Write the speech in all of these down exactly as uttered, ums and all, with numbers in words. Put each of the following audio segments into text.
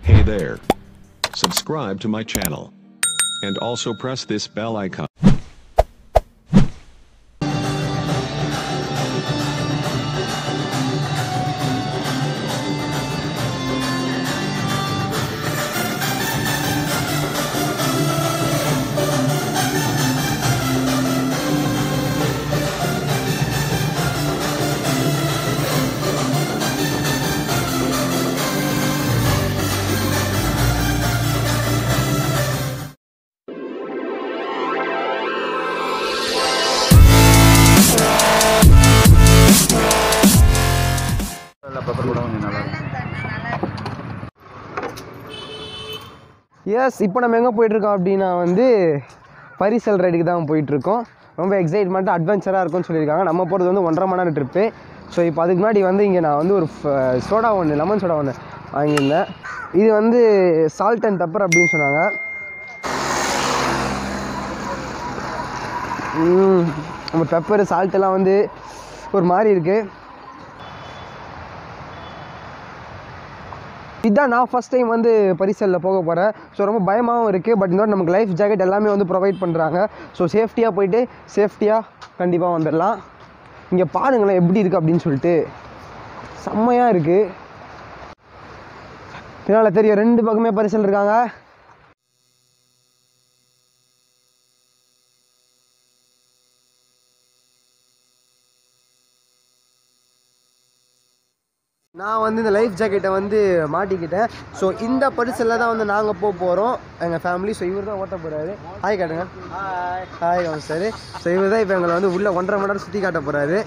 Hey there. Subscribe to my channel. And also press this bell icon. Yes இப்போ நம்ம எங்கே போயிட்டுருக்கோம் அப்படின்னா வந்து பரிசல் ரைடுக்கு தான் போயிட்டுருக்கோம். ரொம்ப எக்ஸைட்மெண்ட்டாக அட்வென்ச்சராக இருக்கும்னு சொல்லியிருக்காங்க. நம்ம போகிறது வந்து ஒன்றரை மணி நேரம் ட்ரிப்பு. ஸோ இப்போ அதுக்கு முன்னாடி வந்து இங்கே நான் வந்து ஒரு சோடா ஒன்று லெமன் சோடா ஒன்று வாங்கியிருந்தேன். இது வந்து சால்ட் அண்ட் பெப்பர் அப்படின்னு சொன்னாங்க. நம்ம பெப்பர் சால்ட்டெல்லாம் வந்து ஒரு மாதிரி இருக்குது. இதுதான் நான் ஃபஸ்ட் டைம் வந்து பரிசலில் போக போகிறேன். ஸோ ரொம்ப பயமாகவும் இருக்குது. பட் இந்த நமக்கு லைஃப் ஜாக்கெட் எல்லாமே வந்து ப்ரொவைட் பண்ணுறாங்க. ஸோ சேஃப்டியாக போயிட்டு சேஃப்டியாக கண்டிப்பாக வந்துடலாம். இங்கே பாருங்களேன் எப்படி இருக்குது அப்படின்னு சொல்லிட்டு செம்மையாக இருக்குது. இதனால் தெரியும் ரெண்டு பக்கமே பரிசல் இருக்காங்க. நான் வந்து இந்த லைஃப் ஜாக்கெட்டை வந்து மாட்டிக்கிட்டேன். ஸோ இந்த பரிசலில் தான் வந்து நாங்கள் போக போகிறோம் எங்கள் ஃபேமிலி. ஸோ இவர் தான் ஓட்ட போகிறாரு. ஹாய் காட்டுங்க. ஹாய் ஹாய் அவன் சார். ஸோ இவர் தான் இப்போ எங்களை வந்து உள்ளே ஒன்றரை மணி நேரம் சுற்றி காட்ட போகிறாரு.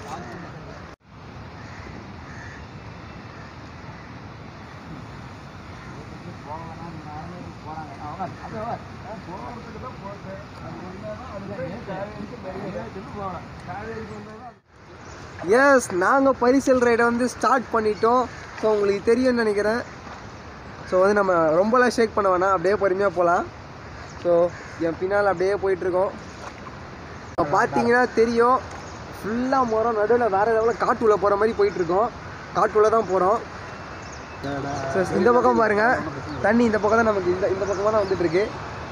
எஸ் நாங்கள் பரிசல் ரைடை வந்து ஸ்டார்ட் பண்ணிட்டோம். ஸோ உங்களுக்கு தெரியும்னு நினைக்கிறேன். ஸோ வந்து நம்ம ரொம்பலாம் ஷேக் பண்ண வேணாம், அப்படியே பொறுமையாக போகலாம். ஸோ என் பின்னால் அப்படியே போயிட்டுருக்கோம். இப்போ பார்த்தீங்கன்னா தெரியும் ஃபுல்லாக மரம் நடுவில் வேறு லெவலில் காட்டுள்ள போகிற மாதிரி போயிட்டுருக்கோம். காட்டுள்ள தான் போகிறோம். ஸோ இந்த பக்கம் பாருங்கள் தண்ணி இந்த பக்கம் தான் நமக்கு இந்த இந்த பக்கமாக தான் வந்துட்டுருக்கு.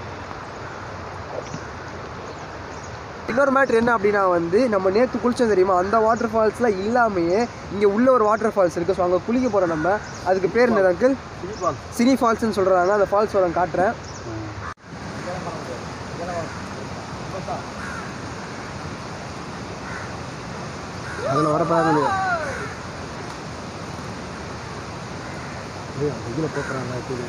இன்னொரு மேட்ரு என்ன அப்படின்னா வந்து நம்ம நேற்று குளிச்சோம் தெரியுமா, அந்த வாட்டர் ஃபால்ஸ்லாம் இல்லாமையே இங்கே உள்ள ஒரு வாட்டர் ஃபால்ஸ் இருக்குது. ஸோ அங்கே குளிக்க போகிறோம் நம்ம. அதுக்கு பேர் என்ன அங்கிள்? சினி ஃபால்ஸ்ன்னு சொல்கிறாங்க. அந்த ஃபால்ஸ் வர காட்டுறேன். அதில் வரப்பாங்க இதில் போக்குறாங்க.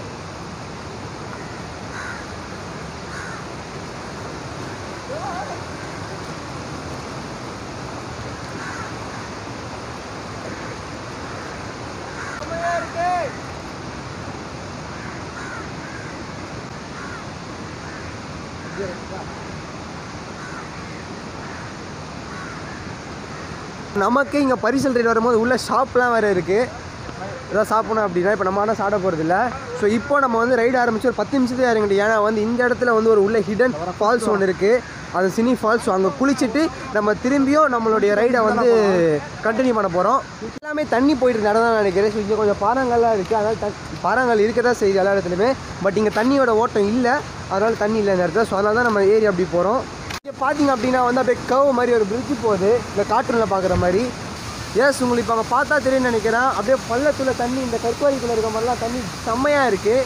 நமக்கு இங்கே பரிசல் ரைடு வரும்போது உள்ள ஷாப்லாம் வேறு இருக்குது. எதாவது சாப்பிடணும் அப்படின்னா இப்போ நம்ம ஆனால் சாப்பிட போகிறது இல்லை. ஸோ இப்போ நம்ம வந்து ரைடு ஆரம்பித்து ஒரு பத்து நிமிஷத்துக்கு இறங்கிட்டு. ஏன்னா வந்து இந்த இடத்துல வந்து ஒரு உள்ள ஹிடன் ஃபால்ஸ் ஒன்று இருக்குது. அது சினி ஃபால்ஸ். ஸோ அங்கே குளிச்சுட்டு நம்ம திரும்பியும் நம்மளுடைய ரைடை வந்து கண்டினியூ பண்ண போகிறோம். எல்லாமே தண்ணி போயிட்டு இருக்க இடம் தான் நினைக்கிறேன். ஸோ இங்கே கொஞ்சம் பாறாங்கல்லாம் இருக்குது. அதனால் த பாறாங்கல் இருக்க தான் செய்யுது எல்லா இடத்துலையுமே. பட் இங்கே தண்ணியோட ஓட்டம் இல்லை, அதனால் தண்ணி இல்லை இந்த இடத்துல. ஸோ அதனால தான் நம்ம ஏரி அப்படி போகிறோம். இங்கே பார்த்தீங்க அப்படின்னா வந்து அப்படியே கவ் மாதிரி ஒரு பிரிட்ஜு போகுது இந்த கார்ட்டூனில் பார்க்குற மாதிரி. எஸ் உங்களுக்கு இப்போ அங்கே பார்த்தா தெரியும்னு நினைக்கிறேன். அப்படியே பள்ளத்துல தண்ணி இந்த கற்பாரிக்குள்ளே இருக்க மாதிரிலாம் தண்ணி செம்மையாக இருக்குது.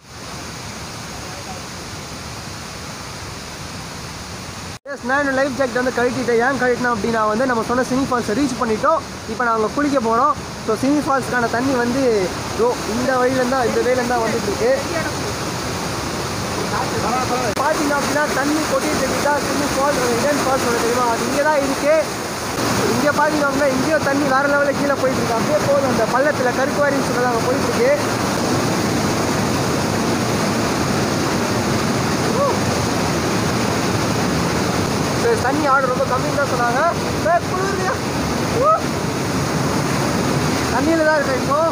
எஸ் நான் என்ன லைஃப் ஜாக்கெட் வந்து கழட்டிட்டேன். ஏன் கழட்டினேன் அப்படின்னா வந்து நம்ம சொன்ன சினி ஃபால்ஸை ரீச் பண்ணிட்டோம். இப்போ நாங்கள் குளிக்க போகிறோம். ஸோ சினி ஃபால்ஸ்க்கான தண்ணி வந்து இந்த வழியிலேருந்து தான் இந்த வேலேருந்து தான் வந்துட்டுருக்கு. பார்த்தீங்க அப்படின்னா தண்ணி கொட்டிட்டு இருக்கா சினி ஃபால்ஸ் இடன் ஃபால்ஸ் ஒன்று தெரியுமா, அது இங்கே தான் இருக்குது. இங்கே பார்த்தீங்க அப்படின்னா இங்கேயும் தண்ணி வேறு லெவலில் கீழே போயிட்டுருக்கு. அப்படியே போகுது அந்த பள்ளத்தில் கருக்குவாரின்னு சொல்லி அங்கே போயிட்டுருக்கு. தண்ணி ஆர்டர் ரொம்ப கம்மின்னு தான் சொன்னாங்க. தண்ணியில் தான் இருக்கேன் இப்போ.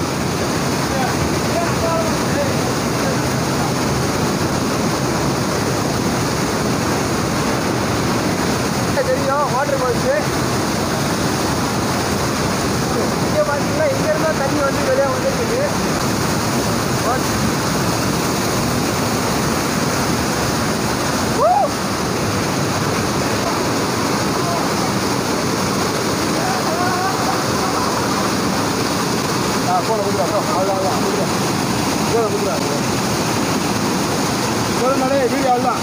தெரியும் வாட்டர் ஃபால்ஸு. இங்கே பார்த்தீங்கன்னா இங்கேருந்தா தண்ணி வந்து வெளியே வந்துருக்குது. போன கொடுக்குறா ப்ரோ அவ்வளோதான் போன கொடுக்குறா சொல்லுங்களே வீடியோ அவ்வளோதான்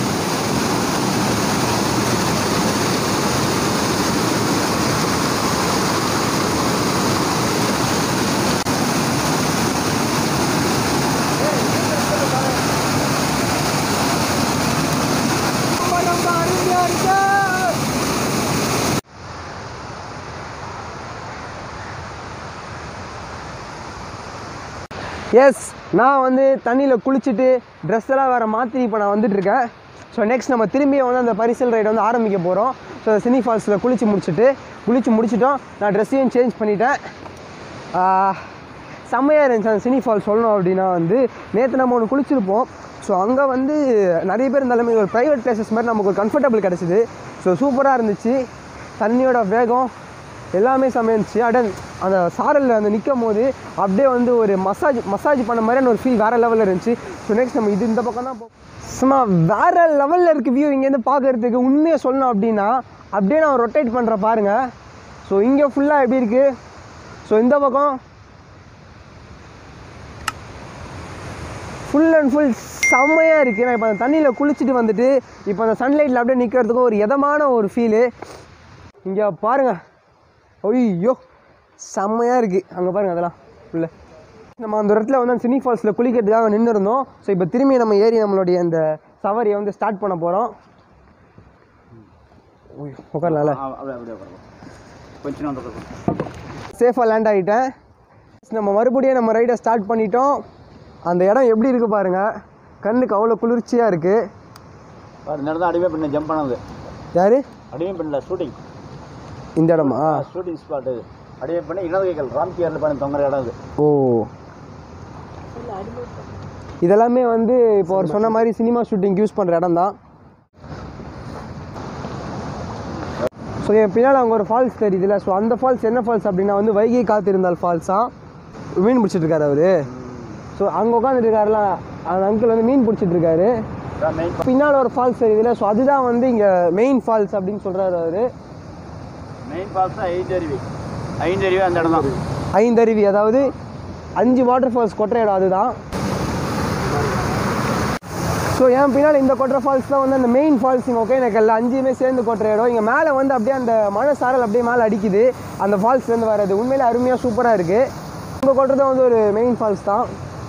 எஸ் நான் வந்து தண்ணியில் குளிச்சுட்டு ட்ரெஸ் எல்லாம் வேறு மாற்றி இப்போ நான் வந்துட்டுருக்கேன். ஸோ நெக்ஸ்ட் நம்ம திரும்பியும் வந்து அந்த பரிசல் ரைடை வந்து ஆரம்பிக்க போகிறோம். ஸோ சினி ஃபால்ஸில் குளிச்சு முடிச்சுட்டு குளிச்சு முடிச்சிட்டோம். நான் ட்ரெஸ்ஸையும் சேஞ்ச் பண்ணிட்டேன். செம்மையாக இருந்துச்சு அந்த சினி ஃபால்ஸ். சொல்லணும் அப்படின்னா வந்து நேற்று நம்ம ஒன்று குளிச்சிருப்போம். ஸோ அங்கே வந்து நிறைய பேர் இருந்தாலுமே ஒரு ப்ரைவேட் பிளேசஸ் மாதிரி நமக்கு ஒரு கம்ஃபர்டபுள் கிடச்சிது. ஸோ சூப்பராக இருந்துச்சு. தண்ணியோட வேகம் எல்லாமே செம்மையிருந்துச்சு. அடன் அந்த சாரலில் அந்த நிற்கும் போது அப்படியே வந்து ஒரு மசாஜ் மசாஜ் பண்ண மாதிரியான ஒரு ஃபீல் வேறு லெவலில் இருந்துச்சு. ஸோ நெக்ஸ்ட் நம்ம இது இந்த பக்கம் தான் போ சும்மா வேறு லெவலில் இருக்குது வியூ. இங்கேருந்து பார்க்குறதுக்கு உண்மையை சொல்லணும் அப்படின்னா அப்படியே நான் ரொட்டேட் பண்ணுறேன் பாருங்கள். ஸோ இங்கே ஃபுல்லாக எப்படி இருக்குது. ஸோ இந்த பக்கம் ஃபுல் அண்ட் ஃபுல் செம்மையாக இருக்குது. நான் இப்போ அந்த தண்ணியில் குளிச்சுட்டு வந்துட்டு இப்போ அந்த சன்லைட்டில் அப்படியே நிற்கிறதுக்கும் ஒரு இதமான ஒரு ஃபீலு. இங்கே பாருங்கள், ஐயோ செம்மையாக இருக்குது. அங்கே பாருங்கள் அதெல்லாம் ஃபுல்லு. நம்ம அந்த இடத்துல வந்து அந்த சினி ஃபால்ஸில் குளிக்கிறதுக்காக நின்று இருந்தோம். ஸோ இப்போ திரும்பி நம்ம ஏறி நம்மளுடைய அந்த சவாரியை வந்து ஸ்டார்ட் பண்ண போகிறோம். உட்காரலாம்ல, சேஃபாக லேண்ட் ஆகிட்டேன். நம்ம மறுபடியும் நம்ம ரைடை ஸ்டார்ட் பண்ணிட்டோம். அந்த இடம் எப்படி இருக்குது பாருங்கள். கண்ணுக்கு அவ்வளோ குளிர்ச்சியாக இருக்குது. நேரம் தான் அடிமை பண்ண ஜம்ப் பண்ணது யார் அடிமை பண்ணல ஷூட்டிங் இந்த இடமா ஷூட்டிங் ஸ்பாட் இது அடிமை பண்ணி இடது கைகள் ராம்கியரில் பண்ணி தொங்குற இடம் இது. ஓ இதெல்லாமே வந்து இப்போ அவர் சொன்ன மாதிரி சினிமா ஷூட்டிங் யூஸ் பண்ணுற இடம் தான். ஸோ என் பின்னால் அங்கே ஒரு ஃபால்ஸ் தெரியுதுல்ல. ஸோ அந்த ஃபால்ஸ் என்ன ஃபால்ஸ் அப்படின்னா வந்து வைகை காத்திருந்தால் ஃபால்ஸாக மீன் பிடிச்சிட்ருக்காரு அவர். ஸோ அங்கே உட்காந்துருக்காருல அந்த அங்கிள் வந்து மீன் பிடிச்சிட்ருக்காரு. பின்னால் ஒரு ஃபால்ஸ் தெரியுதுல்ல. ஸோ அதுதான் வந்து இங்கே மெயின் ஃபால்ஸ் அப்படின்னு சொல்கிறாரு அவர். மெயின் ஃபால்ஸ் தான் ஐந்தருவி. ஐந்தருவி அந்த இடம் தான். ஐந்தருவி அதாவது அஞ்சு வாட்டர் ஃபால்ஸ் கொட்டுற இடம் அதுதான். ஸோ என் பின்னால் இந்த கொட்டுற ஃபால்ஸ் தான் வந்து அந்த மெயின் ஃபால்ஸ். இங்கே ஒகேனக்கல்ல அஞ்சுமே சேர்ந்து கொட்டுற இடம். இங்கே மேலே வந்து அப்படியே அந்த மழை சாரல் அப்படியே மேலே அடிக்குது அந்த ஃபால்ஸ்லேருந்து வர்றது. உண்மையிலே அருமையாக சூப்பராக இருக்குது. இங்கே கொட்டுறது வந்து ஒரு மெயின் ஃபால்ஸ் தான்.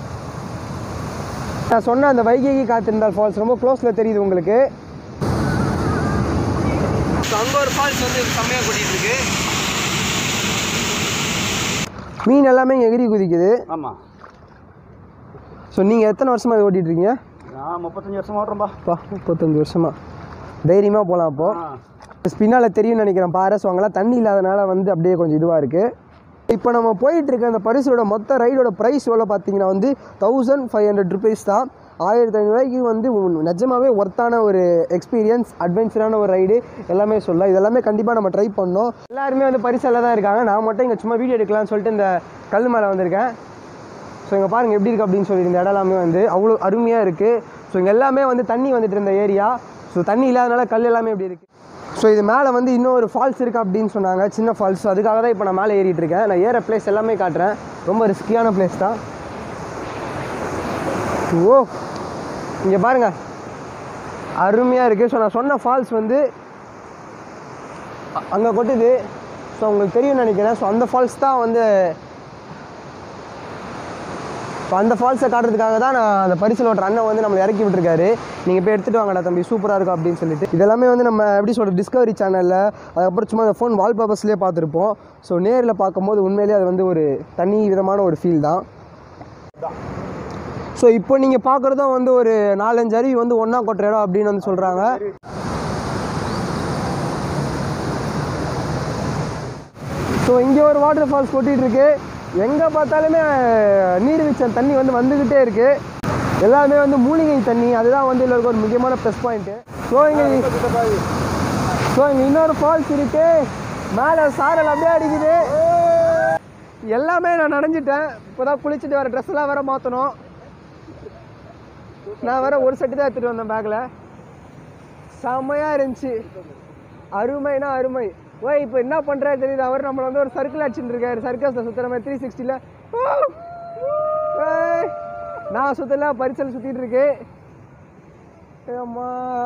நான் சொன்ன அந்த வைகை காத்திருந்தால் ஃபால்ஸ் ரொம்ப க்ளோஸில் தெரியுது உங்களுக்கு. ஸோ அங்கே ஒரு ஃபால்ஸ் வந்து செம்மையாக கொட்டிகிட்டு இருக்கு. மீன் எல்லாமே இங்கே எகிரி குதிக்குது. ஆமாம். ஸோ நீங்கள் எத்தனை வருஷமாக இது ஓட்டிகிட்ருக்கீங்க? நான் முப்பத்தஞ்சு வருஷமாக ஓட்டுறேன்ப்பா. முப்பத்தஞ்சு வருஷமாக தைரியமாக போகலாம். அப்போது பின்னால் தெரியும்னு நினைக்கிறேன் பாரு. ஸோ அங்கெல்லாம் தண்ணி இல்லாதனால வந்து அப்படியே கொஞ்சம் இதுவாக இருக்குது. இப்போ நம்ம போயிட்டுருக்க அந்த பரிசோட மொத்த ரைடோட ப்ரைஸ் எவ்வளோ பார்த்தீங்கன்னா வந்து தௌசண்ட் ஃபைவ் ஹண்ட்ரட் ருபீஸ் தான். ஆயிரத்தி ஐநூறுரூவாய்க்கு வந்து நிஜமாகவே ஒர்த்தான ஒரு எக்ஸ்பீரியன்ஸ், அட்வென்ச்சரான ஒரு ரைடு எல்லாமே சொல்லலாம். இதெல்லாமே கண்டிப்பாக நம்ம ட்ரை பண்ணோம். எல்லாருமே வந்து பரிசலில் தான் இருக்காங்க. நான் மட்டும் இங்கே சும்மா வீடியோ எடுக்கலாம்னு சொல்லிட்டு இந்த கல் மேலே வந்திருக்கேன். ஸோ இங்கே பாருங்கள் எப்படி இருக்குது அப்படின்னு சொல்லி. இந்த இடம் எல்லாமே வந்து அவ்வளோ அருமையாக இருக்குது. ஸோ இங்கே எல்லாமே வந்து தண்ணி வந்துட்டு இருந்த ஏரியா. ஸோ தண்ணி இல்லாதனால கல் எல்லாமே எப்படி இருக்குது. ஸோ இது மேலே வந்து இன்னொரு ஃபால்ஸ் இருக்குது அப்படின்னு சொன்னாங்க, சின்ன ஃபால்ஸ். அதுக்காக தான் இப்போ நான் மேலே ஏறிட்டு இருக்கேன். நான் ஏற பிளேஸ் எல்லாமே காட்டுறேன். ரொம்ப ரிஸ்கியான பிளேஸ் தான். ஓ இங்கே பாருங்கள் அருமையாக இருக்குது. ஸோ நான் சொன்ன ஃபால்ஸ் வந்து அங்கே கொட்டுது. ஸோ உங்களுக்கு தெரியும்னு நினைக்கிறேன். ஸோ அந்த ஃபால்ஸ் தான் வந்து ஸோ அந்த ஃபால்ஸை காட்டுறதுக்காக தான் நான் அந்த பரிசல் ஓட்டுற அண்ணன் வந்து நம்மளை இறக்கி விட்டுருக்காரு. நீங்கள் போய் எடுத்துகிட்டு வாங்கடா தம்பி, சூப்பராக இருக்கும் அப்படின்னு சொல்லிட்டு. இதெல்லாமே வந்து நம்ம எப்படி சொல்கிற டிஸ்கவரி சேனலில் அதுக்கப்புறம் சும்மா அந்த ஃபோன் வால்பேப்பர்ஸ்லேயே பார்த்துருப்போம். ஸோ நேரில் பார்க்கும்போது உண்மையிலேயே அது வந்து ஒரு தனி விதமான ஒரு ஃபீல் தான். ஸோ இப்போ நீங்கள் பார்க்குறதும் வந்து ஒரு நாலஞ்சு அருவி வந்து ஒன்றா கொட்டுற இடம் அப்படின்னு வந்து சொல்கிறாங்க. ஸோ இங்கே ஒரு வாட்டர் ஃபால்ஸ் கொட்டிகிட்டு இருக்கு. எங்கே பார்த்தாலுமே நீர்வீழ்ச்சி தண்ணி வந்து வந்துக்கிட்டே இருக்குது. எல்லாமே வந்து மூலிகை தண்ணி. அதுதான் வந்து இதில் இருக்க ஒரு முக்கியமான ப்ளஸ் பாயிண்ட்டு. ஸோ இங்கே ஸோ இங்கே இன்னொரு ஃபால்ஸ் இருக்குது. மேலே சாரல் அப்படியே அடிக்குது. எல்லாமே நான் நனைஞ்சிட்டேன். இப்போ தான் குளிச்சுட்டு வேறு ட்ரெஸ் எல்லாம் வேறு மாற்றணும். நான் வேறு ஒரு செட்டு தான் எடுத்துகிட்டு வந்தேன் பேக்கில். செம்மையாக இருந்துச்சு. அருமைனா அருமை. ஓய் இப்போ என்ன பண்ணுறாரு தெரியுது, அவர் நம்மளை வந்து ஒரு சர்க்கிள் அடிச்சுட்டு இருக்காரு, சர்க்கஸில் சுற்றுற மாதிரி த்ரீ சிக்ஸ்டியில். நான் சுற்றல, பரிசல் சுற்றிட்டு இருக்கு. அம்மா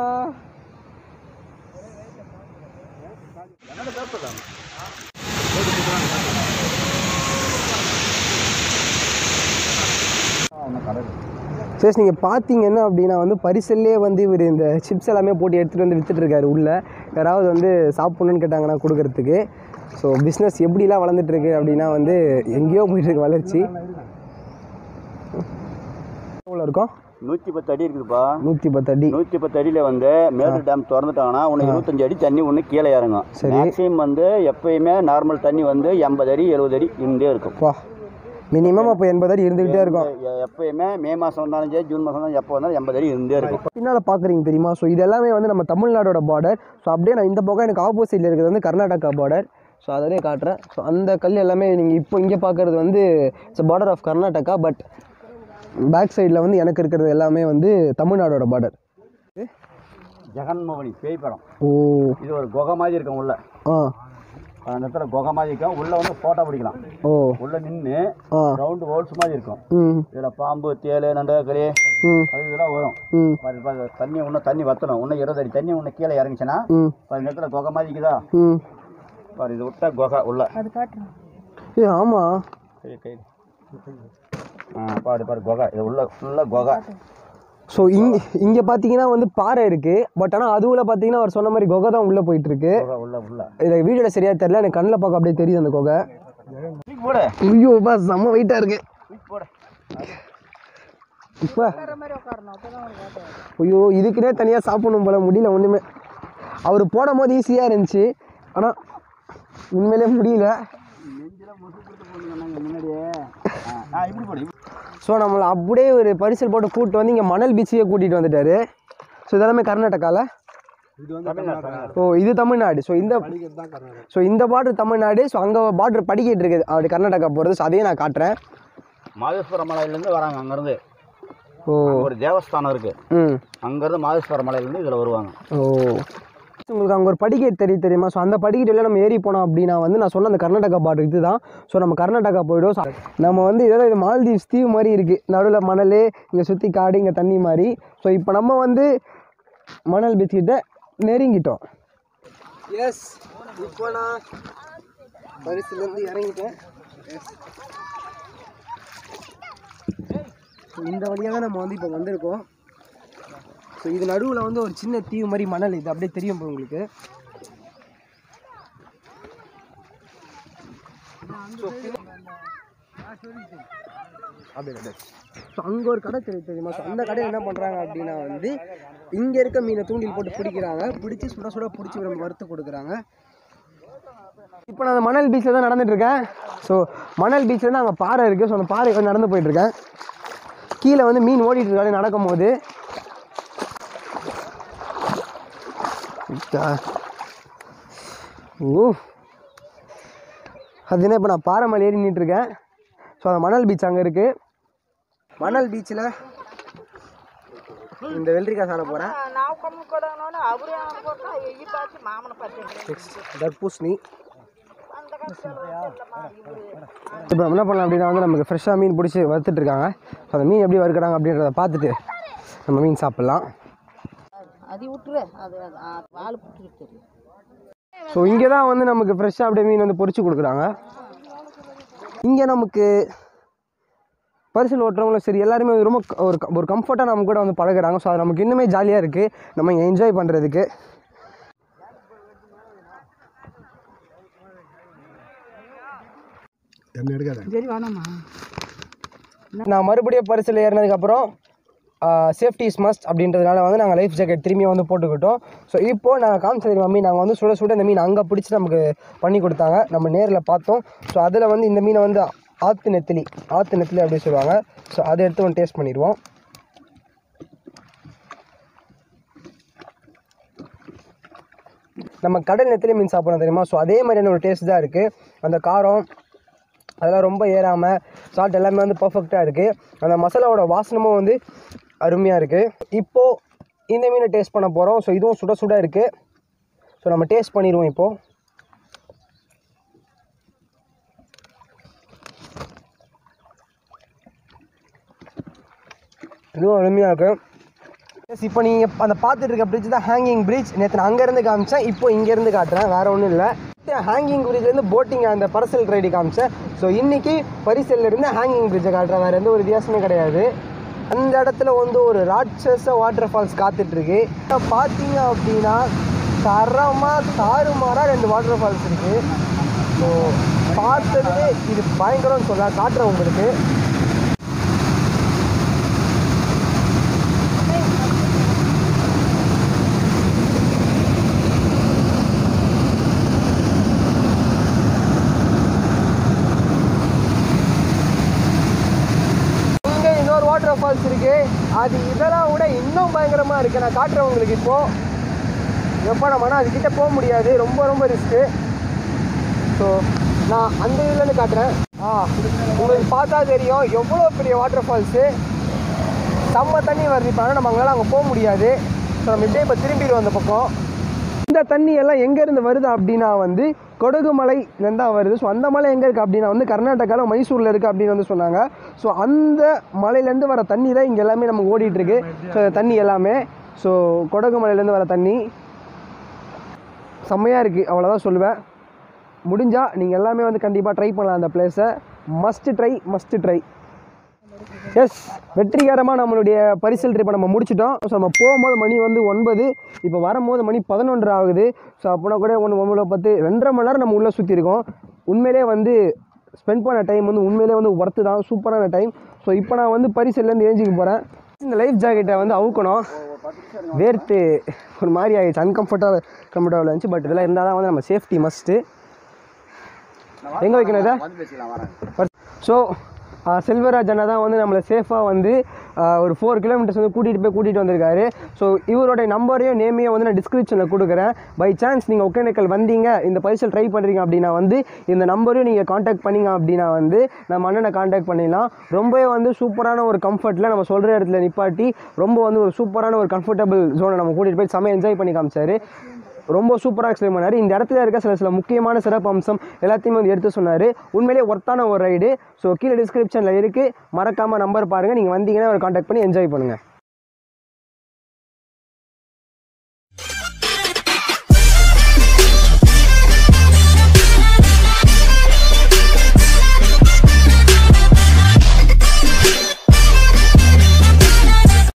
சரி, நீங்கள் பார்த்தீங்கன்னா அப்படின்னா வந்து பரிசல்லே வந்து இவர் இந்த சிப்ஸ் எல்லாமே போட்டு எடுத்துகிட்டு வந்து விற்றுட்ருக்காரு உள்ளே. யாராவது வந்து சாப்பிட்ணுன்னு கேட்டாங்கன்னா கொடுக்குறதுக்கு. ஸோ பிஸ்னஸ் எப்படிலாம் வளர்ந்துட்டுருக்கு அப்படின்னா வந்து எங்கேயோ போயிட்டுருக்கு வளர்ச்சி. எவ்வளோ இருக்கும்? நூற்றி பத்து அடி இருக்குதுப்பா. நூற்றி பத்து அடி நூற்றி பத்து அடியில் வந்து மேட்டூர் டேம் திறந்துட்டாங்கன்னா ஒன்று இருபத்தஞ்சு அடி தண்ணி ஒன்று கீழே இறங்கும். மேக்ஸிமம் வந்து எப்பயுமே நார்மல் தண்ணி வந்து எண்பது அடி எழுபது அடி இருந்தே இருக்கும். வா மினிமம் அப்போ எண்பது அடி இருந்துகிட்டே இருக்கும். எப்பயுமே மே மாதம் வந்தாலும் சரி, ஜூன் மாதம் வந்தாலும் எப்போ வந்தாலும் எண்பது அடி இருந்தே இருக்கும். பின்னால் பார்க்குறீங்க தெரியுமா? ஸோ இது எல்லாமே வந்து நம்ம தமிழ்நாடோட பார்டர். ஸோ அப்படியே நான் இந்த பக்கம் எனக்கு ஆப்போசிட்டில் இருக்கிறது வந்து கர்நாடகா பார்டர். ஸோ அதிலே காட்டுறேன். ஸோ அந்த கல் எல்லாமே நீங்கள் இப்போ இங்கே பார்க்குறது வந்து it's border of Karnataka. But back சைடில் வந்து எனக்கு இருக்கிறது எல்லாமே வந்து தமிழ்நாடோட பார்டர். ஜெகன்மோகினி பேய் படம். ஓ, இது ஒரு குகை மாதிரி இருக்கும் உள்ள. ஆ அந்த இடத்துல குகை மாதிரி இருக்கும். உள்ள வந்து ஃபோட்டோ பிடிக்கலாம். ஓ, உள்ள நின்று ரவுண்டு ஹோல்ஸ் மாதிரி இருக்கும். ம் இதில் பாம்பு, தேல், நண்டு, களி அது இதெல்லாம் வரும். ம் தண்ணி இன்னும் தண்ணி வற்றணும். இன்னும் இருபது அடி தண்ணி இன்னும் கீழே இறங்கிச்சுன்னா ம் அந்த இடத்துல குகை மாதிரி இருக்குதா? ம் பாரு, இது விட்டா குகை உள்ள. அது காட்டுறேன். ஏ ஆமாம், கை கை ஆ பாரு பாரு குகை. இது உள்ள ஃபுல்லாக குகை. ஸோ இங்கே இங்கே பார்த்தீங்கன்னா வந்து பாறை இருக்குது. பட் ஆனால் அதுவில் பார்த்தீங்கன்னா அவர் சொன்ன மாதிரி குகை தான் உள்ளே போயிட்டுருக்கு. உள்ள உள்ள இதை வீடியோவில் சரியாக தெரியல, எனக்கு கண்ணில் பார்க்க அப்படியே தெரியுது அந்த குகை. போட ஐயோ பா செம்ம வெயிட்டாக இருக்கு. போட இப்போ ஐயோ இதுக்குன்னே தனியாக சாப்பிடணும் போல, முடியல ஒன்றுமே. அவர் போடும் போது ஈஸியாக இருந்துச்சு, ஆனால் உண்மையிலே முடியல. ஸோ நம்மளை அப்படியே ஒரு பரிசல் போட்டு கூப்பிட்டு வந்து இங்கே மணல் பீச்சையே கூட்டிகிட்டு வந்துட்டாரு. ஸோ இதெல்லாமே கர்நாடகாவில். ஓ இது தமிழ்நாடு. ஸோ இந்த ஸோ இந்த பார்டர் தமிழ்நாடு. ஸோ அங்கே பார்டர் படிக்கிட்டு இருக்குது அப்படி கர்நாடகா போகிறது. ஸோ அதையும் நான் காட்டுறேன். மாதேஸ்வர மலையிலேருந்து வராங்க. அங்கேருந்து ஓ ஒரு தேவஸ்தானம் இருக்குது. ம் அங்கேருந்து மாதேஸ்வர மலையிலேருந்து இதில் வருவாங்க. ஓ உங்களுக்கு அங்கே ஒரு படிக்கட்டு தெரியும் தெரியுமா? ஸோ அந்த படிக்கட்டில் நம்ம ஏறி போனோம் அப்படின்னா வந்து நான் சொன்ன அந்த கர்நாடகா பார்டர் இது தான். ஸோ நம்ம கர்நாடகா போய்டும். நம்ம வந்து இதெல்லாம் இது மால்தீவ்ஸ் தீவு மாதிரி இருக்குது. நடுவில் மணல், இங்கே சுற்றி காடு, இங்கே தண்ணி மாதிரி. ஸோ இப்போ நம்ம வந்து மணல் பீச் கிட்ட நெருங்கிட்டோம். எஸ், இப்போ நான் பரிசுலேருந்து இறங்கிட்டேன். இந்த வழியாக தான் நம்ம வந்து இப்போ வந்திருக்கோம். ஸோ இது நடுவில் வந்து ஒரு சின்ன தீவு மாதிரி மணல், இது அப்படியே தெரியும் இப்போ உங்களுக்கு. ஸோ அங்கே ஒரு கடை தெரியும் தெரியுமா? ஸோ அந்த கடையில் என்ன பண்ணுறாங்க அப்படின்னா வந்து இங்கே இருக்க மீனை தூண்டில் போட்டு பிடிக்கிறாங்க. பிடிச்சி சுட சுட பிடிச்சி நம்ம வறுத்து கொடுக்குறாங்க. இப்போ நான் அந்த மணல் பீச்சில் தான் நடந்துட்டுருக்கேன். ஸோ மணல் பீச்சில் தான் அங்கே பாறை இருக்குது. ஸோ அந்த பாறை நடந்து போயிட்டுருக்கேன். கீழே வந்து மீன் ஓடிட்டு இருக்காரு நடக்கும் போது. ஓ அதுனா இப்போ நான் பாறை மேலே ஏறி நின்றுருக்கேன். ஸோ அந்த மணல் பீச் அங்கே இருக்குது. மணல் பீச்சில் இந்த வெள்ளரிக்காய் சாப்பிட போகிறேன். தர்பூசணி. இப்போ என்ன பண்ணலாம் அப்படின்னா வந்து நமக்கு ஃப்ரெஷ்ஷாக மீன் பிடிச்சி வறுத்துட்ருக்காங்க. ஸோ அந்த மீன் எப்படி வறுக்கிறாங்க அப்படின்றத பார்த்துட்டு நம்ம மீன் சாப்பிட்லாம். ஸோ இங்கே தான் வந்து நமக்கு ஃப்ரெஷ்ஷாக அப்படியே மீன் வந்து பொரிச்சு கொடுக்குறாங்க. இங்கே நமக்கு பரிசல் ஓட்டுறவங்களும் சரி எல்லாருமே ரொம்ப ஒரு ஒரு கம்ஃபர்ட்டாக நம்ம கூட வந்து பழகுறாங்க. ஸோ அது நமக்கு இன்னுமே ஜாலியாக இருக்குது நம்ம இங்கே என்ஜாய் பண்ணுறதுக்கு. நான் மறுபடியும் பரிசல் ஏறினதுக்கப்புறம் சேஃப்டி இஸ் மஸ்ட் அப்படின்றதுனால வந்து நாங்கள் லைஃப் ஜாக்கெட் திரும்பியும் வந்து போட்டுக்கிட்டோம். ஸோ இப்போது நாங்கள் காமிச்சது மம்மி நாங்கள் வந்து சுட சுட இந்த மீன் அங்கே பிடிச்சி நமக்கு பண்ணி கொடுத்தாங்க. நம்ம நேரில் பார்த்தோம். ஸோ அதில் வந்து இந்த மீனை வந்து ஆற்று நெத்திலி ஆற்று நெத்திலி அப்படி சொல்லுவாங்க. ஸோ அதை எடுத்து ஒன்று டேஸ்ட் பண்ணிடுவோம். நம்ம கடல் நெத்திலி மீன் சாப்பிட்றோம் தெரியுமா? ஸோ அதே மாதிரியான ஒரு டேஸ்ட் தான் இருக்குது. அந்த காரம் அதெல்லாம் ரொம்ப ஏறாமல் சால்ட் எல்லாமே வந்து பர்ஃபெக்டாக இருக்குது. அந்த மசாலாவோட வாசனமும் வந்து அருமையாக இருக்குது. இப்போது இந்த மீனை டேஸ்ட் பண்ண போகிறோம். ஸோ இதுவும் சுட சுட இருக்குது. ஸோ நம்ம டேஸ்ட் பண்ணிடுவோம் இப்போது. இதுவும் அருமையாக இருக்கும். எஸ், இப்போ நீங்கள் அந்த பார்த்துட்டு இருக்க பிரிட்ஜ் தான் ஹேங்கிங் பிரிட்ஜ். நேற்று நான் அங்கேருந்து காமிச்சேன், இப்போ இங்கேருந்து காட்டுறேன், வேறு ஒன்றும் இல்லை. ஹேங்கிங் பிரிட்ஜ்லேருந்து போட்டிங் அந்த பரசல் ரைடு காமிச்சேன். ஸோ இன்றைக்கி பரிசல்லேருந்து ஹேங்கிங் பிரிட்ஜை காட்டுறேன், வேறு எந்த ஒரு வித்தியாசமே கிடையாது. அந்த இடத்துல வந்து ஒரு ராட்சச வாட்டர் ஃபால்ஸ் காத்துட்ருக்கு. பார்த்தீங்க அப்படின்னா தரமாக தாறுமாறாக ரெண்டு வாட்டர் ஃபால்ஸ் இருக்குது. ஸோ பார்த்ததுலே இது பயங்கரம்னு சொல்ல காட்டுறேன் உங்களுக்கு. வாட்டர் ஃபால்ஸ் இருக்குது, அது இதெல்லாம் விட இன்னும் பயங்கரமாக இருக்குது. நான் காட்டுறேன் உங்களுக்கு. இப்போது எப்போ நம்மனா அதுக்கிட்ட போக முடியாது, ரொம்ப ரொம்ப ரிஸ்க்கு. ஸோ நான் அந்த இதுலேருந்து காட்டுறேன். ஆ உங்களுக்கு பார்த்தா தெரியும் எவ்வளோ பெரிய வாட்டர் ஃபால்ஸு, செம்ம தண்ணி வருது. இப்போ ஆனால் நம்ம அங்கெல்லாம் அங்கே போக முடியாது. ஸோ நம்ம இப்படியே இப்போ திரும்பிடுவோம் அந்த பக்கம். இந்த தண்ணி எல்லாம் எங்கேருந்து வருது அப்படின்னா வந்து கொடகு மலையிலேருந்து தான் வருது. ஸோ அந்த மலை எங்கே இருக்குது அப்படின்னா வந்து கர்நாடகாவில் மைசூரில் இருக்குது அப்படின்னு வந்து சொன்னாங்க. ஸோ அந்த மலையிலேருந்து வர தண்ணி தான் இங்கே எல்லாமே நமக்கு ஓடிட்டுருக்கு. ஸோ தண்ணி எல்லாமே ஸோ கொடகு மலையிலேருந்து வர தண்ணி செம்மையாக இருக்குது, அவ்வளோதான் சொல்லுவேன். முடிஞ்சால் நீங்கள் எல்லாமே வந்து கண்டிப்பாக ட்ரை பண்ணலாம் அந்த பிளேஸை. Must try must try. Yes, வெற்றிகரமாக நம்மளுடைய பரிசல் ட்ரிப்பை நம்ம முடிச்சிட்டோம். ஸோ நம்ம போகும்போது மணி வந்து ஒன்பது, இப்போ வரும்போது மணி பதினொன்று ஆகுது. ஸோ அப்போனா கூட ஒன்று ஒன்பது பத்து ரெண்டரை மணி நேரம் நம்ம உள்ளே சுற்றிருக்கோம். உண்மையிலே வந்து ஸ்பெண்ட் பண்ண டைம் வந்து உண்மையிலே வந்து ஒர்த்து தான், சூப்பரான டைம். ஸோ இப்போ நான் வந்து பரிசல்லேருந்து ஏஞ்சிக்க போகிறேன். இந்த லைஃப் ஜாக்கெட்டை வந்து அவுக்கணும், வேர்த்து ஒரு மாதிரி ஆகிடுச்சு, அன்கம்ஃபர்டபுள் கம்ஃபர்டபுள் இருந்துச்சு. பட் இதெல்லாம் இருந்தால் தான் வந்து நம்ம சேஃப்டி மஸ்ட்டு. எங்கே வைக்கணும் இதை? ஸோ செல்வராஜ் அண்ணா தான் வந்து நம்மளை சேஃபாக வந்து ஒரு ஃபோர் கிலோமீட்டர்ஸ் வந்து கூட்டிகிட்டு போய் கூட்டிகிட்டு வந்திருக்காரு. ஸோ இவரோட நம்பரையும் நேமையும் வந்து நான் டிஸ்கிரிப்ஷனில் கொடுக்குறேன். பை சான்ஸ் நீங்கள் ஒகேனக்கல் வந்தீங்க, இந்த பரிசல் ட்ரை பண்ணுறீங்க அப்படின்னா வந்து இந்த நம்பரையும் நீங்கள் காண்டாக்ட் பண்ணிங்க அப்படின்னா வந்து நம்ம அண்ணனை காண்டாக்ட் பண்ணிடலாம். ரொம்பவே வந்து சூப்பரான ஒரு கம்ஃபர்ட்டில் நம்ம சொல்கிற இடத்துல நிப்பாட்டி ரொம்ப வந்து ஒரு சூப்பரான ஒரு கம்ஃபர்டபுள் ஜோனை நம்ம கூட்டிகிட்டு போய் செம்ம என்ஜாய் பண்ணி காமிச்சார். ரொம்ப சூப்பராக எக்ஸ்பிளைன் பண்ணார். இந்த இடத்துல இருக்க சில சில முக்கியமான சிறப்பு அம்சம் எல்லாத்தையுமே வந்து எடுத்து சொன்னார். உண்மையிலேயே ஒர்த்தான ஒரு ரைடு. ஸோ கீழே டிஸ்கிரிப்ஷனில் இருக்குது, மறக்காமல் நம்பர் பாருங்கள். நீங்கள் வந்தீங்கன்னா ஒரு காண்டாக்ட் பண்ணி என்ஜாய் பண்ணுங்கள்.